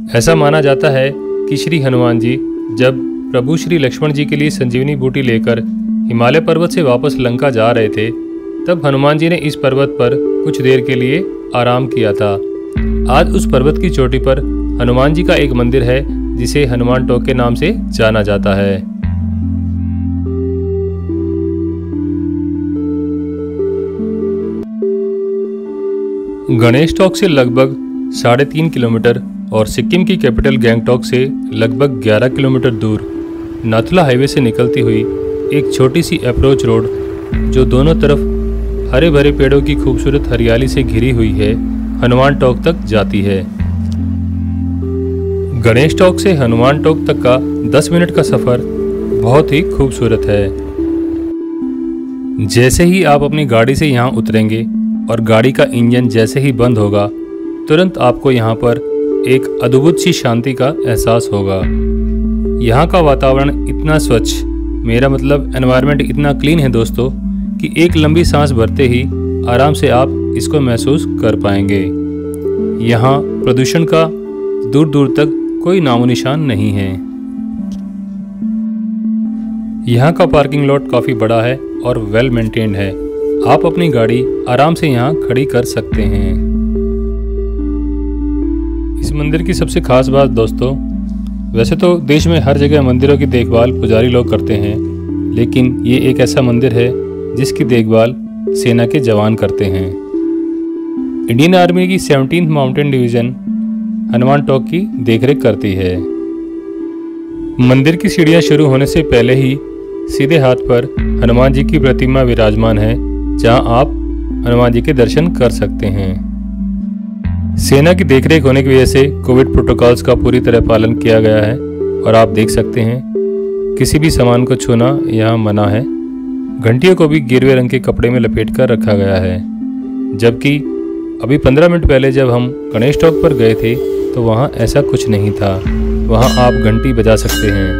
ऐसा माना जाता है कि श्री हनुमान जी जब प्रभु श्री लक्ष्मण जी के लिए संजीवनी बूटी लेकर हिमालय पर्वत से वापस लंका जा रहे थे, तब हनुमान जी ने इस पर्वत पर कुछ देर के लिए आराम किया था। आज उस पर्वत की चोटी पर हनुमान जी का एक मंदिर है जिसे हनुमान टॉक के नाम से जाना जाता है। गणेश टॉक से लगभग 3.5 किलोमीटर और सिक्किम की कैपिटल गैंगटॉक से लगभग 11 किलोमीटर दूर नाथुला हाईवे से निकलती हुई एक छोटी सी अप्रोच रोड जो दोनों तरफ हरे भरे पेड़ों की खूबसूरत हरियाली से घिरी हुई है, हनुमान टॉक तक जाती है। गणेश टॉक से हनुमान टॉक तक का 10 मिनट का सफ़र बहुत ही खूबसूरत है। जैसे ही आप अपनी गाड़ी से यहाँ उतरेंगे और गाड़ी का इंजन जैसे ही बंद होगा, तुरंत आपको यहाँ पर एक अद्भुत सी शांति का एहसास होगा। यहाँ का वातावरण इतना स्वच्छ, मेरा मतलब एनवायरनमेंट इतना क्लीन है दोस्तों, कि एक लंबी सांस भरते ही आराम से आप इसको महसूस कर पाएंगे। यहाँ प्रदूषण का दूर दूर तक कोई नामो निशान नहीं है। यहाँ का पार्किंग लॉट काफ़ी बड़ा है और वेल मेंटेन्ड है। आप अपनी गाड़ी आराम से यहाँ खड़ी कर सकते हैं। इस मंदिर की सबसे खास बात दोस्तों, वैसे तो देश में हर जगह मंदिरों की देखभाल पुजारी लोग करते हैं, लेकिन ये एक ऐसा मंदिर है जिसकी देखभाल सेना के जवान करते हैं। इंडियन आर्मी की 17th mountain division Hanuman talk की देखरेख करती है। मंदिर की सीढ़ियाँ शुरू होने से पहले ही सीधे हाथ पर हनुमान जी की प्रतिमा विराजमान है, जहां आप हनुमान जी के दर्शन कर सकते हैं। सेना की देखरेख होने की वजह से कोविड प्रोटोकॉल्स का पूरी तरह पालन किया गया है और आप देख सकते हैं किसी भी सामान को छूना यहाँ मना है। घंटियों को भी गेरुए रंग के कपड़े में लपेट कर रखा गया है, जबकि अभी 15 मिनट पहले जब हम गणेश टॉक पर गए थे तो वहाँ ऐसा कुछ नहीं था। वहाँ आप घंटी बजा सकते हैं।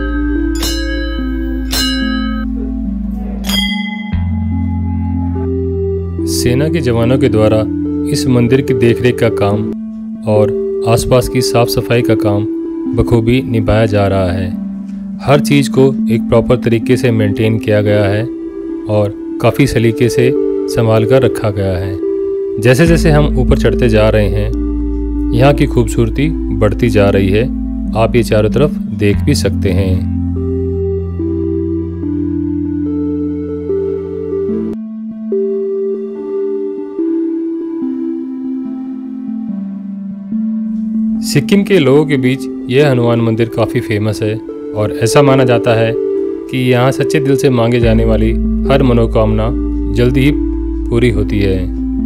सेना के जवानों के द्वारा इस मंदिर की देखरेख का काम और आसपास की साफ सफाई का काम बखूबी निभाया जा रहा है। हर चीज़ को एक प्रॉपर तरीके से मेंटेन किया गया है और काफ़ी सलीके से संभाल कर रखा गया है। जैसे जैसे हम ऊपर चढ़ते जा रहे हैं, यहाँ की खूबसूरती बढ़ती जा रही है। आप ये चारों तरफ देख भी सकते हैं। सिक्किम के लोगों के बीच यह हनुमान मंदिर काफ़ी फेमस है और ऐसा माना जाता है कि यहाँ सच्चे दिल से मांगे जाने वाली हर मनोकामना जल्दी ही पूरी होती है।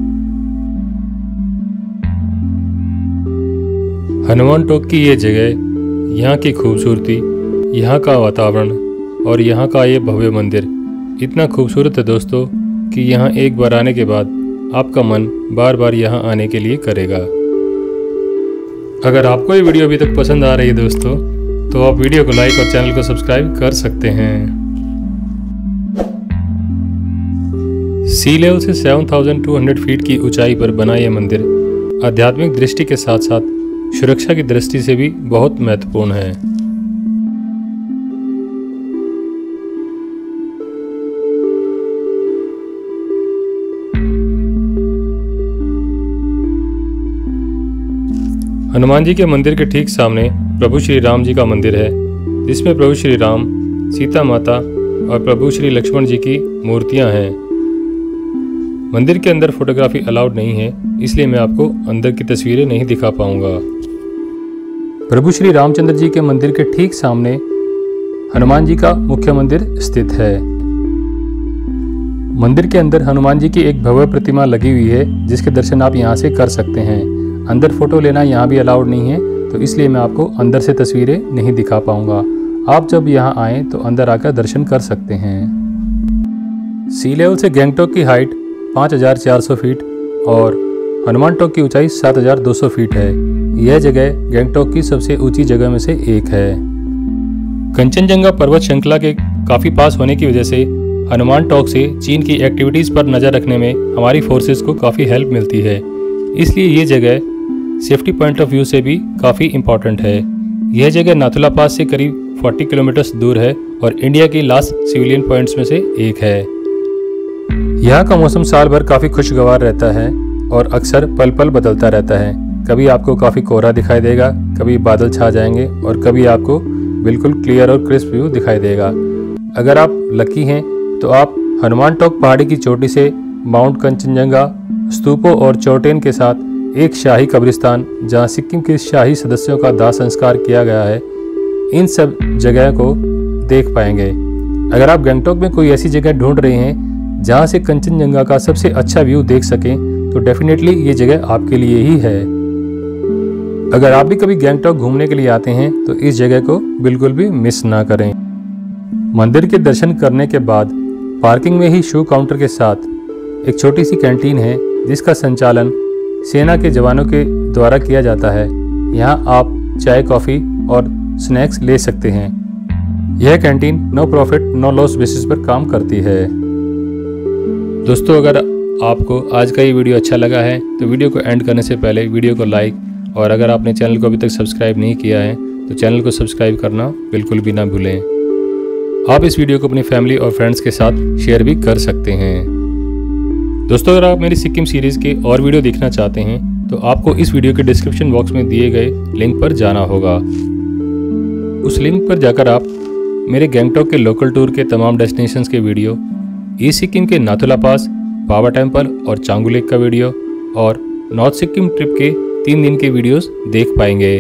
हनुमान टॉक की ये जगह, यहाँ की खूबसूरती, यहाँ का वातावरण और यहाँ का ये भव्य मंदिर इतना खूबसूरत है दोस्तों कि यहाँ एक बार आने के बाद आपका मन बार बार यहाँ आने के लिए करेगा। अगर आपको ये वीडियो अभी तक पसंद आ रही है दोस्तों, तो आप वीडियो को लाइक और चैनल को सब्सक्राइब कर सकते हैं। सी लेवल से 7200 फीट की ऊंचाई पर बना यह मंदिर आध्यात्मिक दृष्टि के साथ साथ सुरक्षा की दृष्टि से भी बहुत महत्वपूर्ण है। हनुमान जी के मंदिर के ठीक सामने प्रभु श्री राम जी का मंदिर है, जिसमें प्रभु श्री राम, सीता माता और प्रभु श्री लक्ष्मण जी की मूर्तियां हैं। मंदिर के अंदर फोटोग्राफी अलाउड नहीं है, इसलिए मैं आपको अंदर की तस्वीरें नहीं दिखा पाऊंगा। प्रभु श्री रामचंद्र जी के मंदिर के ठीक सामने हनुमान जी का मुख्य मंदिर स्थित है। मंदिर के अंदर हनुमान जी की एक भव्य प्रतिमा लगी हुई है, जिसके दर्शन आप यहाँ से कर सकते हैं। अंदर फोटो लेना यहाँ भी अलाउड नहीं है, तो इसलिए मैं आपको अंदर से तस्वीरें नहीं दिखा पाऊंगा। आप जब यहाँ आएँ तो अंदर आकर दर्शन कर सकते हैं। सी लेवल से गैंगटॉक की हाइट 5400 फीट और हनुमान टॉक की ऊंचाई 7200 फीट है। यह जगह गैंगटॉक की सबसे ऊंची जगह में से एक है। कंचनजंगा पर्वत श्रृंखला के काफ़ी पास होने की वजह से हनुमान टॉक से चीन की एक्टिविटीज़ पर नज़र रखने में हमारी फोर्सेस को काफ़ी हेल्प मिलती है। इसलिए ये जगह सेफ्टी पॉइंट ऑफ व्यू से भी काफ़ी इम्पॉर्टेंट है। यह जगह नाथुला पास से करीब 40 किलोमीटर दूर है और इंडिया की लास्ट सिविलियन पॉइंट्स में से एक है। यहाँ का मौसम साल भर काफ़ी खुशगवार रहता है और अक्सर पल पल बदलता रहता है। कभी आपको काफ़ी कोहरा दिखाई देगा, कभी बादल छा जाएंगे और कभी आपको बिल्कुल क्लियर और क्रिस्प व्यू दिखाई देगा। अगर आप लकी हैं तो आप हनुमान टॉक पहाड़ी की चोटी से माउंट कंचनजंगा, स्तूपों और चोटेन के साथ एक शाही कब्रिस्तान जहां सिक्किम के शाही सदस्यों का दाह संस्कार किया गया है, इन सब जगह को देख पाएंगे। अगर आप गंगटोक में कोई ऐसी जगह ढूंढ रहे हैं जहां से कंचनजंगा का सबसे अच्छा व्यू देख सकें तो डेफिनेटली ये जगह आपके लिए ही है। अगर आप भी कभी गंगटोक घूमने के लिए आते हैं तो इस जगह को बिल्कुल भी मिस ना करें। मंदिर के दर्शन करने के बाद पार्किंग में ही शू काउंटर के साथ एक छोटी सी कैंटीन है जिसका संचालन सेना के जवानों के द्वारा किया जाता है। यहाँ आप चाय, कॉफ़ी और स्नैक्स ले सकते हैं। यह canteen no profit no loss basis पर काम करती है। दोस्तों, अगर आपको आज का ये वीडियो अच्छा लगा है तो वीडियो को एंड करने से पहले वीडियो को लाइक, और अगर आपने चैनल को अभी तक सब्सक्राइब नहीं किया है तो चैनल को सब्सक्राइब करना बिल्कुल भी ना भूलें। आप इस वीडियो को अपनी फैमिली और फ्रेंड्स के साथ शेयर भी कर सकते हैं। दोस्तों, अगर आप मेरी सिक्किम सीरीज़ के और वीडियो देखना चाहते हैं तो आपको इस वीडियो के डिस्क्रिप्शन बॉक्स में दिए गए लिंक पर जाना होगा। उस लिंक पर जाकर आप मेरे गंगटोक के लोकल टूर के तमाम डेस्टिनेशंस के वीडियो, ईस्ट सिक्किम के नाथुला पास, पावा टेम्पल और चांगू लेक का वीडियो और नॉर्थ सिक्किम ट्रिप के 3 दिन के वीडियोस देख पाएंगे।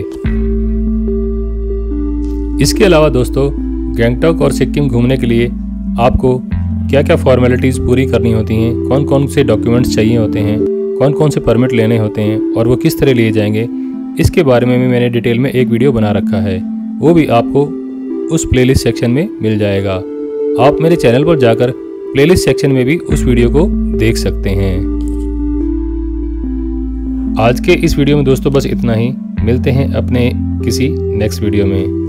इसके अलावा दोस्तों, गंगटोक और सिक्किम घूमने के लिए आपको क्या क्या फॉर्मेलिटीज़ पूरी करनी होती हैं, कौन कौन से डॉक्यूमेंट्स चाहिए होते हैं, कौन कौन से परमिट लेने होते हैं और वो किस तरह लिए जाएंगे, इसके बारे में भी मैंने डिटेल में एक वीडियो बना रखा है। वो भी आपको उस प्लेलिस्ट सेक्शन में मिल जाएगा। आप मेरे चैनल पर जाकर प्लेलिस्ट सेक्शन में भी उस वीडियो को देख सकते हैं। आज के इस वीडियो में दोस्तों बस इतना ही। मिलते हैं अपने किसी नेक्स्ट वीडियो में।